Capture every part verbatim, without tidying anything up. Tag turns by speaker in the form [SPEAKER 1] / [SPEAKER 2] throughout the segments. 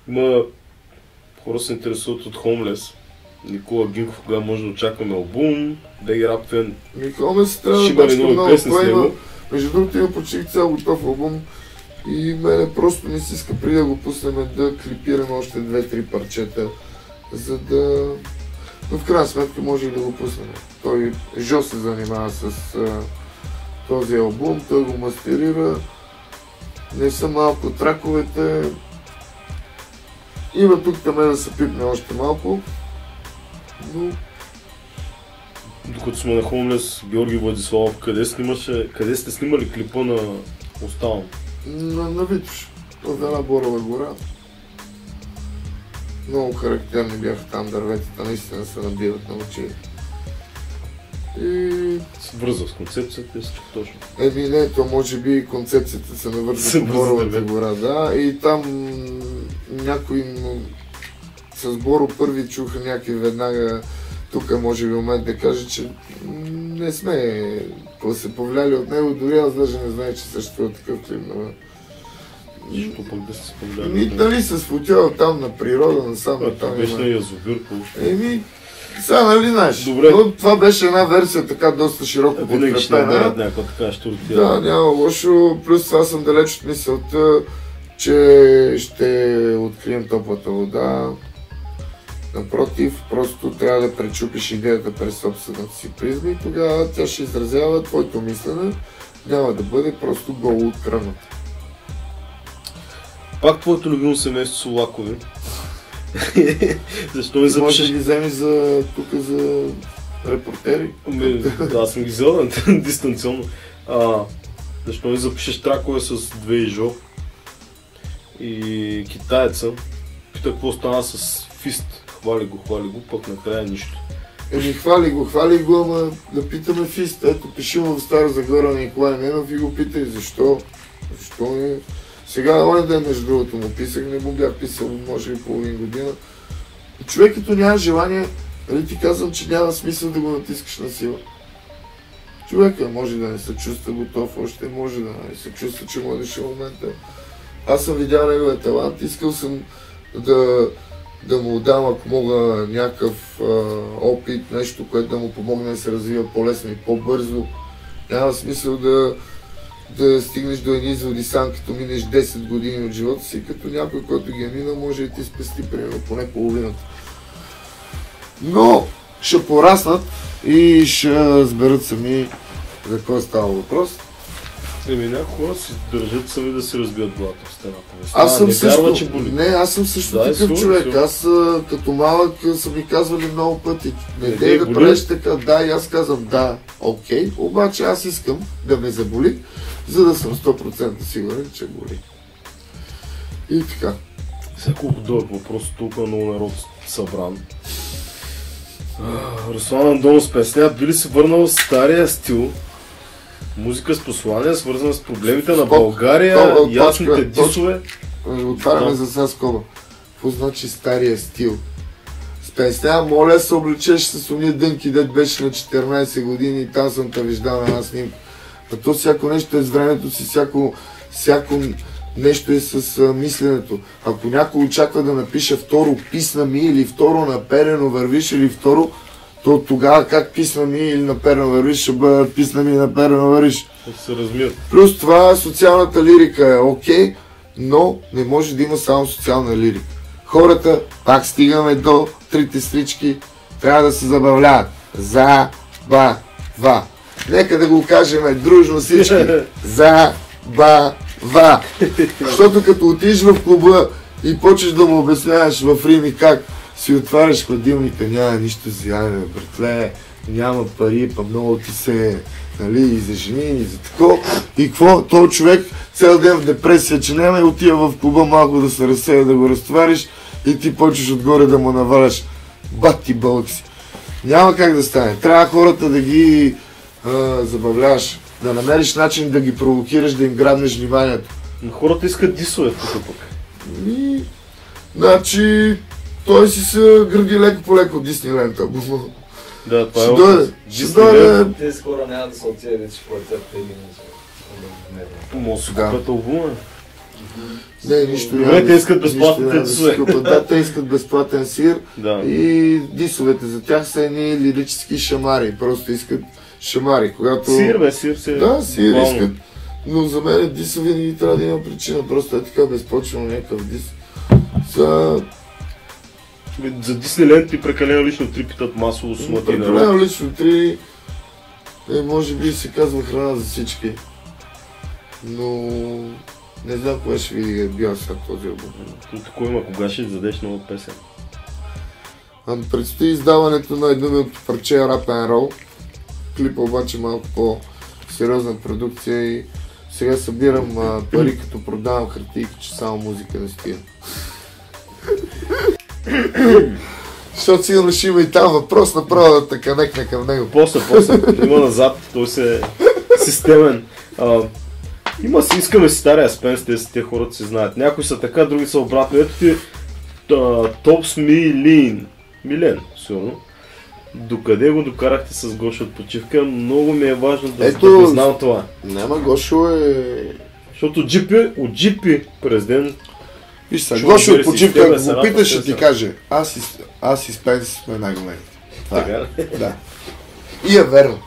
[SPEAKER 1] Има хора се интересуват от Homeless. Никола Гинков, кога може да очакваме албум, Беги Рап Фен.
[SPEAKER 2] Homeless трябва да бачка много плейма. Между другото има почти цял готов албум и мене просто не си иска преди да го пуснем да клипираме още две-три парчета, за да... Но в крайна сметка може и да го пуснем. Той Жо се занимава с а, този албум, той го мастерира. Не са малко траковете. Има тук там да се пипне още малко. Но...
[SPEAKER 1] Докато сме на Homeless, Георги Владиславов, къде, снимаше, къде сте снимали клипа на Оставам?
[SPEAKER 2] На, на Витош, в една борова гора. Много характерни бяха там дърветата, наистина се набиват на очи. И...
[SPEAKER 1] Върза с концепцията, си точно.
[SPEAKER 2] Еми не, то може би концепцията се навърза по боровата гора, да. И там някои с Боро първи чуха някакви веднага. Тук може би момент да кажа, че не сме се повлияли от него, дори аз даже не знае, че съществува такъв клип.
[SPEAKER 1] Защо пък да се повлияли?
[SPEAKER 2] Еми, дали се сфотява там на природа, насам на там.
[SPEAKER 1] Беше на язовир,
[SPEAKER 2] Еми, сега нали знаеш,
[SPEAKER 1] добре.
[SPEAKER 2] Но това беше една версия така доста широко
[SPEAKER 1] подкрепена.
[SPEAKER 2] Винаги ще наберат
[SPEAKER 1] някаква така щуртия.
[SPEAKER 2] Да, няма лошо, плюс това съм далеч от мисълта, че ще открием топлата вода. Напротив, просто трябва да пречупиш идеята през собствената си призма и тогава тя ще изразява твоето мислене, няма да бъде просто голо открънато.
[SPEAKER 1] Пак твоето любимо семейство Солакови. Защо ми запишеш?
[SPEAKER 2] Може да ги вземеш за, тук за репортери?
[SPEAKER 1] Ами, да, аз съм ги взел дистанционно. А, защо ми запишеш тракове с две Ижо и китаеца? Пита какво стана с Фист. Хвали го, хвали го, пък накрая нищо.
[SPEAKER 2] Еми хвали го, хвали го, ама да питаме Фист. Ето, пиши му в Стара Загора на Николай Ненов и го питай защо. Защо не... Сега, оня ден, между другото, му писах, не му бях писал, може би половин година. И човек, като няма желание, нали ти казвам, че няма смисъл да го натискаш на сила. Човека може да не се чувства готов, още може да не се чувства, че му е дошъл момента. Аз съм видял неговия талант, искал съм да, да му дам, ако мога, някакъв а, опит, нещо, което да му помогне да се развива по-лесно и по-бързо. Няма смисъл да да стигнеш до едни изводи сам, като минеш десет години от живота си, като някой, който ги е минал, може да ти спести примерно поне половината. Но ще пораснат и ще разберат сами за какво става въпрос.
[SPEAKER 1] Еми, някои хора си държат сами да се разбият главата в стената.
[SPEAKER 2] Аз съм
[SPEAKER 1] не
[SPEAKER 2] също,
[SPEAKER 1] вярва, че боли.
[SPEAKER 2] Не, аз съм също
[SPEAKER 1] да,
[SPEAKER 2] такъв
[SPEAKER 1] е,
[SPEAKER 2] човек.
[SPEAKER 1] сигурно.
[SPEAKER 2] Аз като малък са ми казвали много пъти. Не,
[SPEAKER 1] не
[SPEAKER 2] дей да
[SPEAKER 1] боли?
[SPEAKER 2] правиш така. Да, и аз казвам да, окей, обаче аз искам да ме заболи, за да съм сто процента сигурен, че боли. И така.
[SPEAKER 1] Сега колко дълъг въпрос, толкова много народ събран. Руслан Андонов с песня, би ли се върнал в стария стил? Музика с послания, свързана с проблемите на България,
[SPEAKER 2] Скоба,
[SPEAKER 1] ясните
[SPEAKER 2] точка,
[SPEAKER 1] дисове.
[SPEAKER 2] Отваряме за сега скоба. Какво значи стария стил? С песня, моля се облечеш с уния дънки, дет беше на четиринайсет години и там съм те виждал на една снимка. А то всяко нещо е с времето си, всяко, всяко нещо е с а, мисленето. Ако някой очаква да напише второ писна ми или второ наперено вървиш или второ, то тогава как писна ми или наперено вървиш ще бъдат писна ми и наперено вървиш.
[SPEAKER 1] Се размият.
[SPEAKER 2] Плюс това социалната лирика е окей, но не може да има само социална лирика. Хората, пак стигаме до трите стрички, трябва да се забавляват. За, ба, ва. Нека да го кажем дружно всички. За, ба, ва. Защото като отидеш в клуба и почнеш да му обясняваш в Рими как си отваряш хладилника, няма нищо за ядене, братле, няма пари, па много ти се, нали, и за жени, и за тако. И какво? Този човек цял ден в депресия, че няма и отива в клуба малко да се разсея, да го разтовариш и ти почваш отгоре да му наваляш. Бат ти бълък си. Няма как да стане. Трябва хората да ги а, забавляваш, да намериш начин да ги провокираш, да им грабнеш вниманието.
[SPEAKER 1] Но хората искат дисове тук пък.
[SPEAKER 2] И, значи, той си се гради леко по леко Дисниленд албума.
[SPEAKER 1] Да, това е
[SPEAKER 2] дойде. Ще дойде.
[SPEAKER 3] Тези хора няма да са отиде вече платят тези минути.
[SPEAKER 1] Може да си купят албума.
[SPEAKER 2] Не, нищо
[SPEAKER 1] Добре, те искат безплатните дисове.
[SPEAKER 2] Да, те искат безплатен сир
[SPEAKER 1] Да.
[SPEAKER 2] и дисовете за тях са едни лирически шамари. Просто искат шамари. Когато...
[SPEAKER 1] Сир, бе, сир се...
[SPEAKER 2] Да, сир
[SPEAKER 1] буквално.
[SPEAKER 2] искат. Но за мен диса винаги трябва да има причина. Просто е така безпочвено някакъв дис. За...
[SPEAKER 1] За Дисниленд ти прекалено лично три питат масово сумата и народ.
[SPEAKER 2] Прекалено лично три... Е, може би се казва храна за всички. Но... Не знам кога ще ви е бил сега този албум.
[SPEAKER 1] Тук кой има, кога ще издадеш нова песен?
[SPEAKER 2] А, предстои издаването на едно от парче Rap and Roll. Клипа обаче малко по-сериозна продукция и сега събирам а, пари, като продавам хартийки, че само музика не стига. Защото сигурно ще има и там въпрос, направо да те канекне към него.
[SPEAKER 1] После, после, има назад, той се е системен. А, има си, искаме си стария Спенс, те, те хората си знаят. Някои са така, други са обратно. Ето ти Топс Милин. Милен, сигурно. Докъде го докарахте с Гошо от почивка? Много ми е важно да,
[SPEAKER 2] Ето,
[SPEAKER 1] да знам това.
[SPEAKER 2] Няма, Гошо е...
[SPEAKER 1] Защото джипи, от джипи през ден...
[SPEAKER 2] Виж сега, Гошо от почивка, ако го питаш, ще ти каже, аз и, аз и Спенс сме най-големите.
[SPEAKER 1] Така ли?
[SPEAKER 2] Да. И е верно.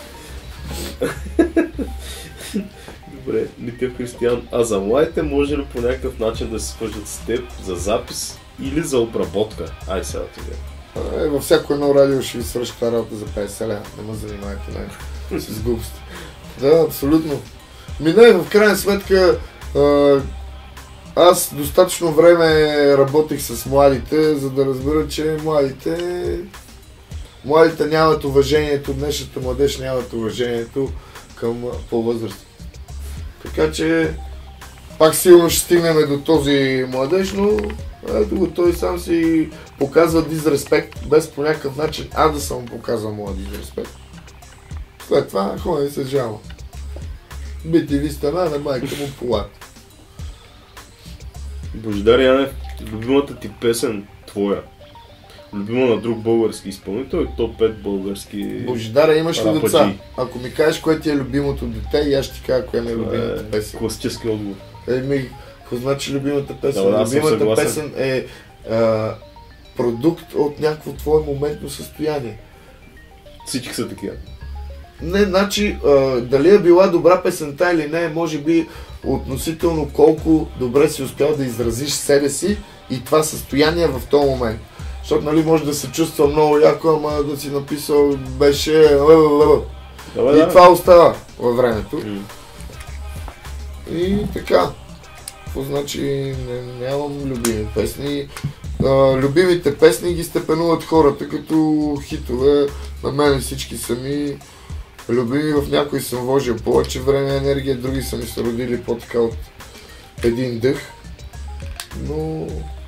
[SPEAKER 1] Добре, Митев Християн, а за младите може ли по някакъв начин да се свържат с теб за запис или за обработка? Ай сега това.
[SPEAKER 2] Е, във всяко едно радио ще ви свърши тази работа за петдесет лева. Не ме занимайте не с глупости. Да, абсолютно. Ми не, в крайна сметка а, аз достатъчно време работих с младите, за да разбера, че младите младите нямат уважението, днешната младеж нямат уважението към по-възрастни. Така че пак сигурно ще стигнем до този младеж, но ето го, той сам си показва дизреспект, без по някакъв начин аз да съм му показал моя дизреспект. След това ходи се жала. Бити ви стана на майка му полата.
[SPEAKER 1] Божидар Янев, любимата ти песен твоя, любима на друг български изпълнител и топ пет български
[SPEAKER 2] Божидара, имаш ли
[SPEAKER 1] рападжи?
[SPEAKER 2] деца? Ако ми кажеш кое ти е любимото дете, и аз ще ти кажа коя ми е любимата
[SPEAKER 1] е
[SPEAKER 2] песен.
[SPEAKER 1] класически отговор.
[SPEAKER 2] Еми, какво значи любимата песен?
[SPEAKER 1] Да, да,
[SPEAKER 2] любимата песен е а, продукт от някакво твое моментно състояние.
[SPEAKER 1] Всички са такива.
[SPEAKER 2] Не, значи, а, дали е била добра песента или не, може би относително колко добре си успял да изразиш себе си и това състояние в този момент. Защото, нали, може да се чувства много яко, ама да си написал беше...
[SPEAKER 1] Давай,
[SPEAKER 2] и
[SPEAKER 1] да.
[SPEAKER 2] това остава във времето.
[SPEAKER 1] Mm.
[SPEAKER 2] И така. Какво значи не, нямам любими песни. А, любимите песни ги степенуват хората като хитове. На мен всички са ми любими. В някои съм вложил повече време и енергия, други са ми се родили по-така от един дъх. Но...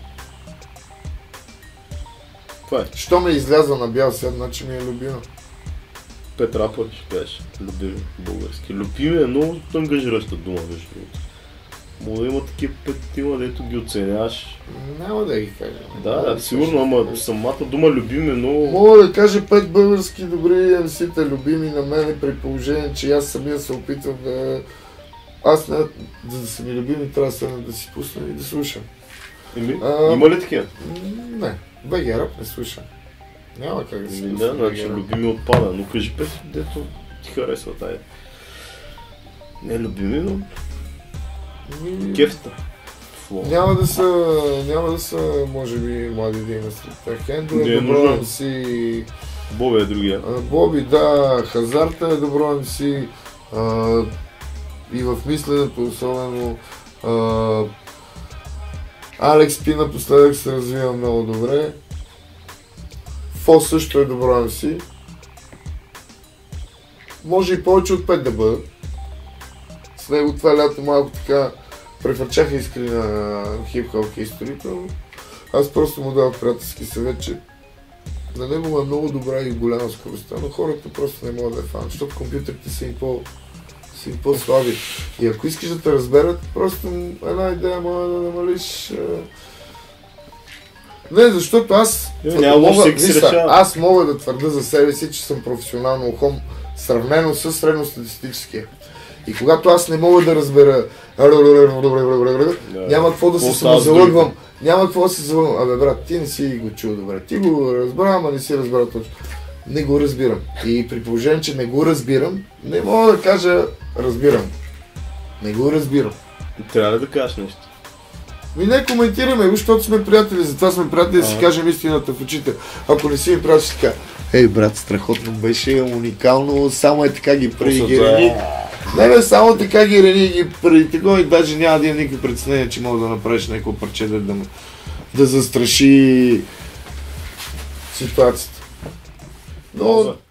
[SPEAKER 1] Това е.
[SPEAKER 2] Що ме изляза на бял свят, значи ми е любима.
[SPEAKER 1] Пет рапър ще кажеш, любими български. Любими е много ангажираща дума, между другото. Мога да има такива петима, дето ги оценяваш.
[SPEAKER 2] Няма да ги кажа.
[SPEAKER 1] Да, да, сигурно, ама самата дума любим е много...
[SPEAKER 2] Мога да кажа пет български добри ем си-та любими на мене, при положение, че аз самия се опитвам да... Аз не, за да са ми любими, трябва да, да си пусна и да слушам.
[SPEAKER 1] Еми,
[SPEAKER 2] А,
[SPEAKER 1] има ли такива?
[SPEAKER 2] Не, БГ рап не слушам. Няма как да си пусна.
[SPEAKER 1] Да, значи любими отпада, но кажи пет, дето ти харесва тая. Не любими, но... Кефта.
[SPEAKER 2] Няма да са, няма да са, може би, млади да има сред Хендо е добро ем си.
[SPEAKER 1] Боби е другия.
[SPEAKER 2] Боби, да, Хазарта е добро ем си. А, и в мисленето особено. А, Алекс Пи напоследък се развива много добре. Фо също е добро ем си. Може и повече от пет да бъдат. С него това лято малко така префърчаха искри на хип-хоп историята. Аз просто му дадох приятелски съвет, че на него е много добра и голяма скоростта, но хората просто не могат да е фанат, защото компютрите са им, по, са им по-слаби. И ако искаш да те разберат, просто една идея може да намалиш... Не, защото аз...
[SPEAKER 1] Няма
[SPEAKER 2] мога,
[SPEAKER 1] виса,
[SPEAKER 2] аз мога да твърда за себе си, че съм професионално ухом, сравнено с средностатистическия. И когато аз не мога да разбера, няма какво да се самозалъгвам, няма какво да се залъгвам. Абе брат, ти не си го чул добре, ти го разбра, ама не си разбра точно. Не го разбирам. И при положение, че не го разбирам, не мога да кажа разбирам. Не го разбирам.
[SPEAKER 1] Трябва да кажеш нещо.
[SPEAKER 2] Ми не коментираме, защото сме приятели, затова сме приятели да си кажем истината в очите. Ако не си ми приятели, ще така. Ей брат, страхотно беше, уникално, само е така ги прави ги рени. Не бе, само така ги рени ги прави tego и даже няма да има никакви притеснения, че мога да направиш някакво парче да, да, да застраши ситуацията. Но